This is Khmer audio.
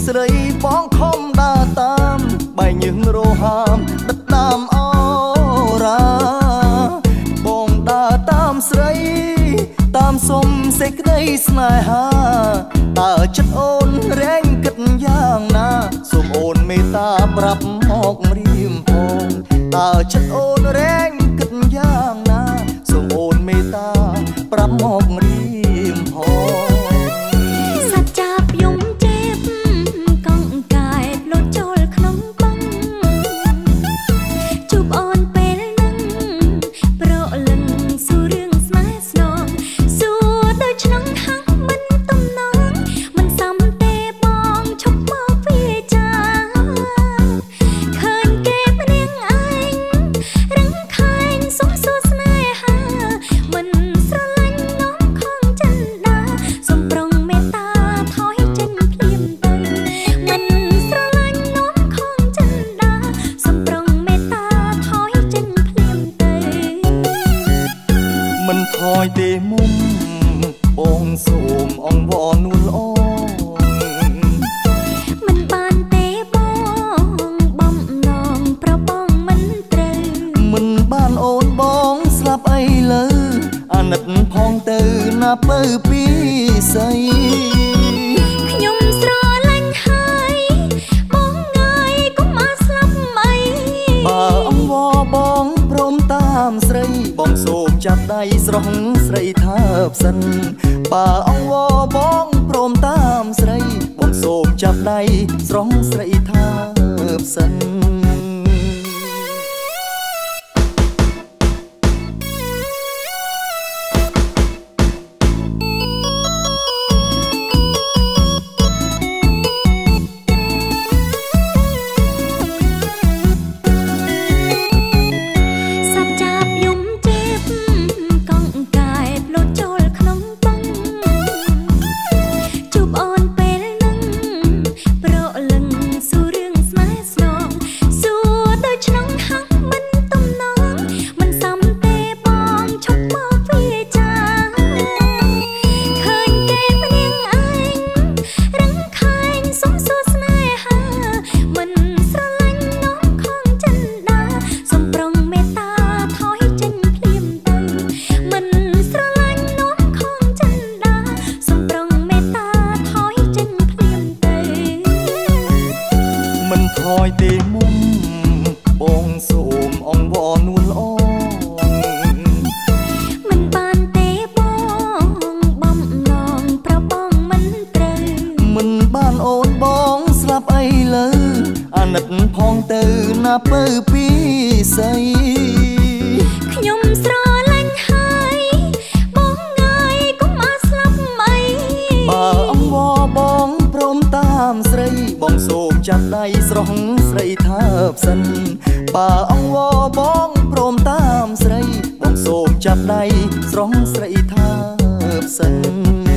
ស្រីបងខំដើរតាមបែកញើសរហាមដិតតាម បងដើរតាមស្រីតាមសុំសេចក្តីស្នេហាតើចិត្តអូនរែងគិតយ៉ាងណាសូមអូនមេត្តាប្រាប់មករៀមផងតើចិត្តអូនរែងគិតយ៉ាងណាសូមអូនមេត្តាប្រាប់មករៀមផងសាច់ចាប់យំចេបកង់កាយផ្លូតចូលក្នុងបឹងជួបអូនពេលនឹងប្រលឹងសួររឿងស្នេហ៍ស្នងសួរដូចឆ្នាំហាក់មិនទំនងមិនសមទេបងឈប់មកវាចាឃើញគេម្នាក់ឯងរឹងខែងសុំសួរស្នេហាមិនស្រឡាញ់នំខំចិនដាសូមប្រងមេត្តាថយចេញភ្លាមទៅមិនស្រឡាញ់នំខំចិនដាសូមប្រងមេត្តាថយចេញភ្លាមទៅមិនថយទេមុំបងសូមអង្វរនួនល្អមិនបានទេបងបំណងប្របងមិនត្រូវមិនបានអូនបងស្លាប់អីលើអាណិតផងទៅណាពើពីស័យខ្ញុំស្រឡាញ់ហើយបងងាយកុំមកស្លាប់អីបើអង្វរបងព្រមតាមស្រីបងសូមចាប់ដៃស្រស់ស្រីថាបសិនបើអង្វរបងព្រមតាមស្រីបងសូមចាប់ដៃស្រស់ស្រីថាបសិនថយទេមុំបងសូមអង្វរនួនល្អមិនបានទេបងបំណងប្របងមិនត្រូវមិនបានអូនបងស្លាប់អីលើអាណិតផងទៅណាពើពីស័យខ្ញុំស្រឡាញ់ហើយបងងាយកុំមកស្លាប់អីបើអង្វរបងព្រមតាមស្រីបងសូមចាប់ដៃស្រស់ស្រីថាបសិនបើអង្វរបងព្រមតាមស្រីបងសូមចាប់ដៃស្រស់ស្រីថាបសិន